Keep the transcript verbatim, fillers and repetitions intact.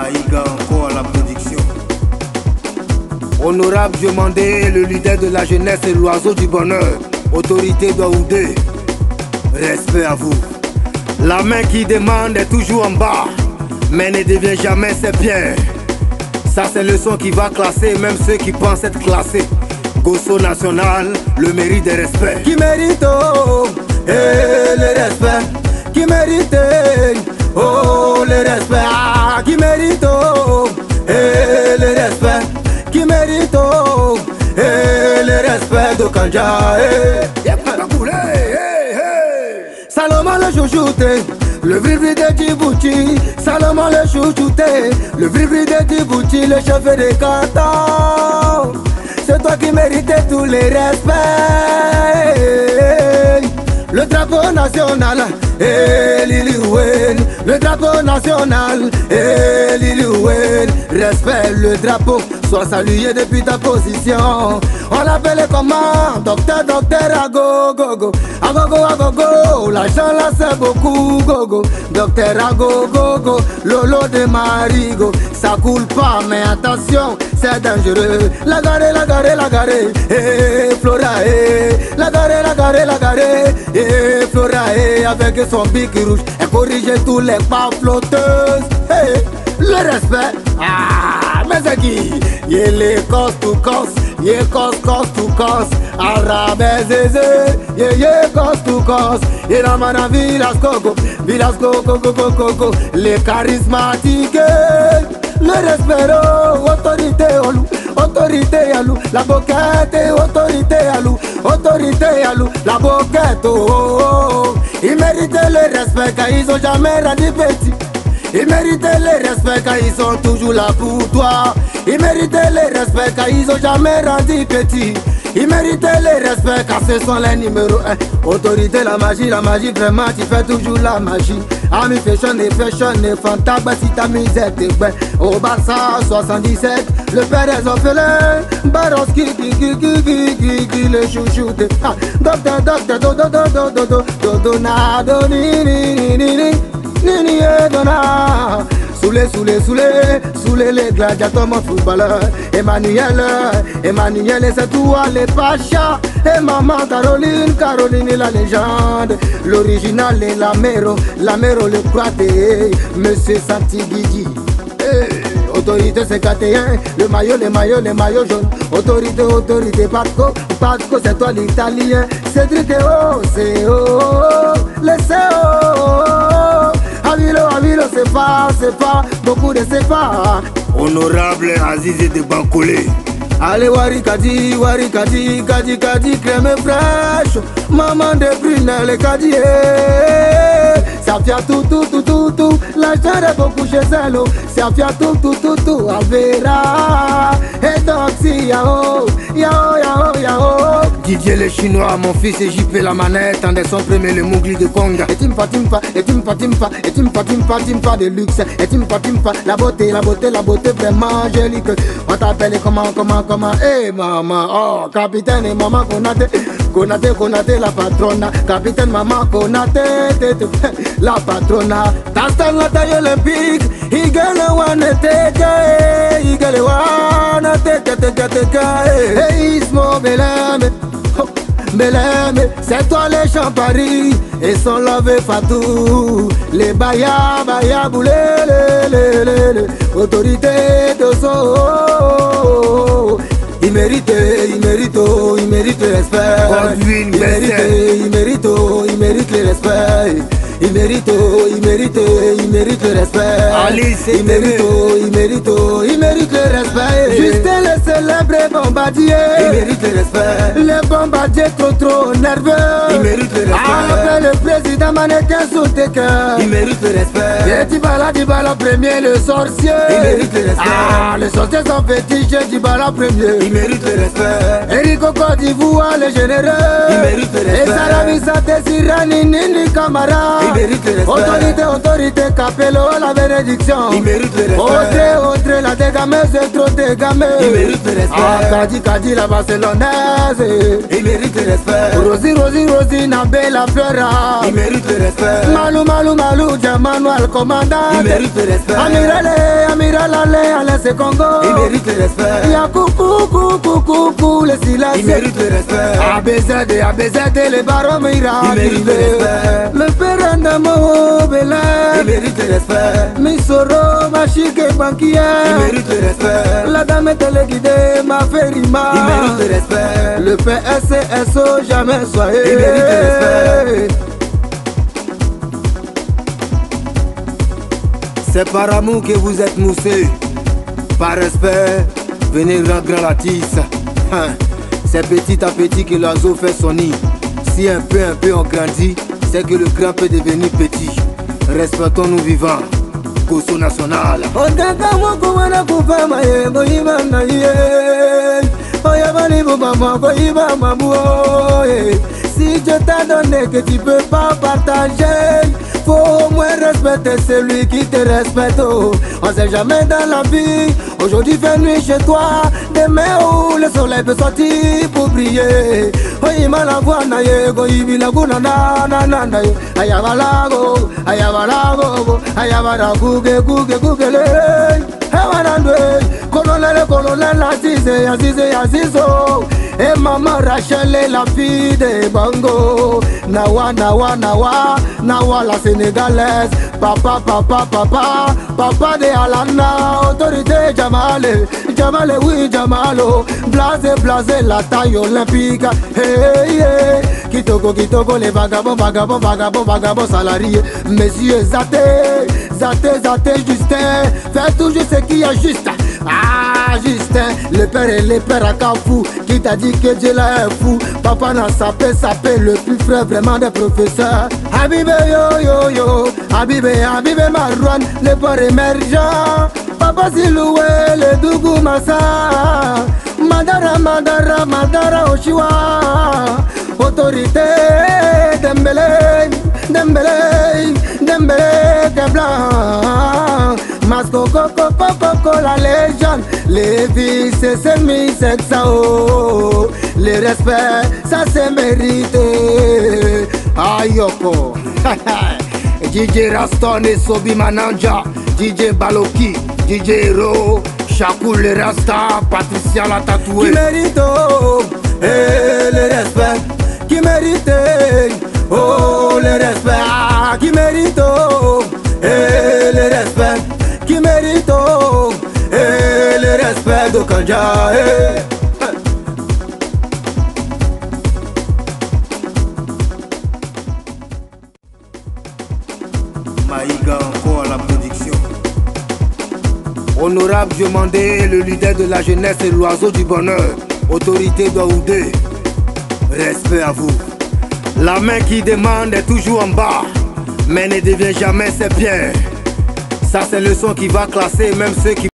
Maïga encore à la production. Honorable Diomandé, le leader de la jeunesse et l'oiseau du bonheur. Autorité d'Aoudé, respect à vous. La main qui demande est toujours en bas, mais ne devient jamais ses pieds. Ça c'est le son qui va classer même ceux qui pensent être classés. Gosso national, le mérite des respects. Qui mérite oh, eh, le respect. Qui mérite oh, le respect. Ah, qui mérite oh, eh, le respect. Qui mérite oh, eh, le respect de Kanja. Eh. Y'a pas de couler, hey, hey. Salomon le chouchouté, le vivri de Djibouti. Salomon le chouchouté, le vivri de Djibouti, le chef de Qatar. C'est toi qui mérites tous les respects. Le drapeau national, eh, Lili Wen. Le drapeau national, eh, Lili Wen. Respect le drapeau, sois salué depuis ta position. On l'appelle comment? Docteur, docteur, ago, go, go. Agogo, agogo, l'argent là c'est beaucoup, go, go. Docteur, ago, go, go. Lolo de Marigo, ça coule pas, mais attention, c'est dangereux. La gare, la gare, la gare, eh, Flora, eh. La gare, la gare, la gare, eh, Flora, eh. Avec son bic rouge, elle corrige tous les pas flotteuses. Eh, le respect, ah, mais c'est qui? Il est cos to cos. Ye cos cos to cos, arabe zézé. Ye ye cos to cos, ye la mana villas coco, villas coco coco coco. Les charismatiques, le respect, autorité alou, autorité alou, la boquette, autorité alou, autorité alou, la boquette. Oh, ils méritent le respect car ils ont jamais rendu petit. Ils méritent le respect car ils sont toujours là pour toi. Ils méritent le respect car ils ont jamais rendu petit. Ils méritent le respect car ce sont les numéros un. Autorité, la magie, la magie, vraiment tu fais toujours la magie. Ami fashion et fashion et fantasme si ta misère t'es ben. Au Barça soixante-dix-sept, le père des orphelins. Baroski, qui, qui, qui, qui, qui, qui, le chouchouté. Ah, docteur, docteur, do, do, do, do, do, do, do, do, na, do, ni, ni, ni, ni, ni. Nini et Donna, soulé, soulé, soulé, soulé les gladiateurs, mon footballeur. Emmanuel, Emmanuel et c'est toi les Pacha. Et maman Caroline, Caroline est la légende. L'original est la Mero, la Mero le croaté. Monsieur Santigidi. Hey. Autorité c'est quatre et un, le maillot, les maillots, les maillots jaunes. Autorité, autorité, Patco, Patco c'est toi l'italien. Cédric et oh, c'est oh, le C O. Avilo, Avilo, c'est pas, c'est pas, beaucoup de c'est pas. Honorable Aziz de Bancolé. Allez, Wari Kadi, Wari Kadi, Kadi, Kadi, crème fraîche. Maman de Brunel, Kadi, ça fait tout, tout, tout, tout, tout. L'argent est beaucoup chez elle, ça fait tout, tout, tout, tout. Avera, et donc si yao, yao, yao, yao. Didier le chinois, mon fils et J P la manette. Anderson premier le Mougli de Conga. Et timpa, timpa, et timpa, timpa, et timpa, timpa, timpa de luxe. Et timpa, timpa, la beauté, la beauté, la beauté vraiment angélique. On t'appelle comment, comment, comment, eh hey, maman, oh, capitaine et maman Konate, Konate, Konate, la patrona. Capitaine, maman Konate, la patrona. Tastan la taille olympique, il gagne one teke, il gagne one teke, teke, teke. Hey, Ismo Belém. Belém, c'est toi les champs Paris et son love Fatou. Les baya, baya, boulé, les, les, les, les. Autorité de son. Il mérite, il mérite, il mérite le respect. Godwin, il mérite, il mérite, il mérite le respect. Il mérite, il mérite, il mérite le respect. Alice, il mérite, il mérite, il mérite le respect. Justin le célèbre bombardier. Il mérite le respect. Les bombardiers trop trop nerveux. Il mérite le respect. Après le président mannequin sous tes cœurs. Il mérite le respect. Et Dibala, Dibala premier le sorcier. Il mérite le respect. Ah, les sorciers sont fétiches, Dibala premier. Il mérite le respect. Eric Côte d'Ivoire le généreux. Il mérite le respect. Et Sarabi Sate Sirani Nini Kamara. Il mérite le respect. Autorité, autorité, Capello, la bénédiction. Il mérite le respect. Autre, autre, la dégamée, c'est trop dégamé. Il mérite le respect. Ah, Kadi, Kadi, la Barcelonaise. Il mérite le respect. Rosie, Rosie, Rosie, Nabé, la Flora. Il mérite mérite le respect. Malou, malou, malou, diamant noir, commandant. Il mérite le respect. Amiral, amiral, allez, allez, c'est Congo. Il mérite le respect. Y'a coucou, coucou, coucou, le silence. Il mérite le respect. A B Z D, A B Z D, les barons mira. Il mérite le respect. Le père d'Amo, Bélin. Il mérite le respect. Misoro, Machike, banquier. Il mérite le respect. La dame est téléguidée, ma ferima. Il mérite le respect. Le P S S O, jamais soyez. Il mérite le respect. C'est par amour que vous êtes moussés. Par respect, venez rendre grand la tisse. Hein. C'est petit à petit que l'oiseau fait son nid. Si un peu, un peu on grandit, c'est que le grand peut devenir petit. Respectons-nous vivants. Koso national. Si Dieu t'a donné que tu peux pas partager, faut au moins respecter celui qui te respecte. Oh. On sait jamais dans la vie. Aujourd'hui fait nuit chez toi, demain où le soleil peut sortir pour briller. Oh imala wana yego ibila guna na na na na ayabalago ayabalago ayabalago guge guge guge le hewanandwe colonel colonel Azize Azize Azizo. Et maman Rachel est la fille de Bango. Nawa, Nawa, Nawa, Nawa la sénégalaise. Papa, papa, papa, papa de Alana. Autorité Jamale, Jamale, oui, Jamalo. Blasé, blasé, la taille olympique. Hey, hey. Kitoko, Kitoko, les vagabonds, vagabonds, vagabonds, vagabonds salariés. Messieurs, Zate, Zate, Zate, Justin. Fais toujours ce qui est juste. Ah, Justin, le père et le père à Kafou. Qui t'a dit que Dieu là est fou? Papa n'a sapé, sapé, le plus frère vraiment des professeurs. Habibé yo yo yo, Habibé, Habibé Marouane, le port émergent. Papa Siloué, le Dougou Massa. Madara, Madara, Madara Oshiwa. Autorité, Dembélé, Dembélé, Dembélé, Keblan. Masco, Coco, Coco, Coco, la légende. Les vies, c'est semi, c'est ça, oh. Les respects, ça c'est mérité. Ayoko. D J Raston et Sobi Mananja. D J Baloki, D J Hero. Chakou le Rasta, Patricia la tatouée. Qui mérite, oh, et le respect. Qui mérite, oh, le respect. Ah, qui mérite, oh, et le respect. Qui mérite, oh, et le respect de Kanja. Eh. Maïga encore à la production. Honorable Diomandé, le leader de la jeunesse et l'oiseau du bonheur. Autorité d'Aoudé, respect à vous. La main qui demande est toujours en bas, mais ne devient jamais ses pieds. Ça c'est le son qui va classer même ceux qui